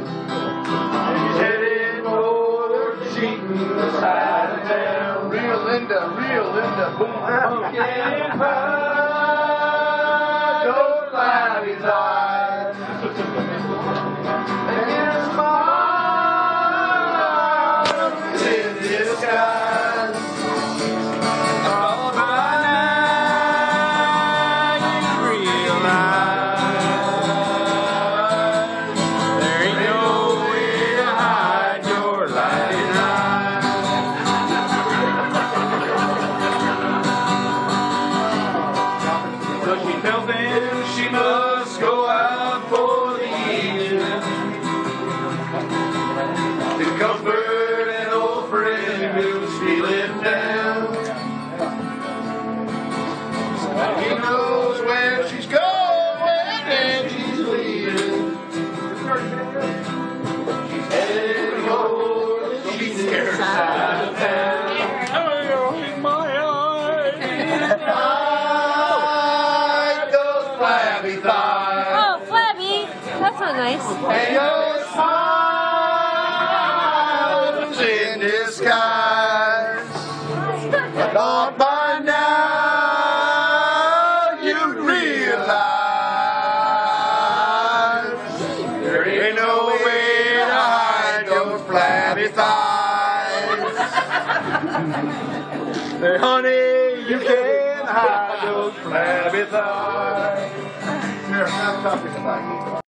He's headed for the cheating side of town. Real Linda, boom, Pumpkin pie, those cloudy eyes, and your smile is in disguise. All by now you realize there ain't no way to hide your lighting eyes. So she tells him she must go out for the evening to comfort an old friend who's feeling down. He knows where she's going and she's leaving. She's headed for the cheating side of town. Oh, flabby. That's not nice. And your smile is in disguise. But by now you realize there ain't no way to hide those flabby thighs. Say, honey, you can't hide those flabby thighs. Here, have coffee tonight.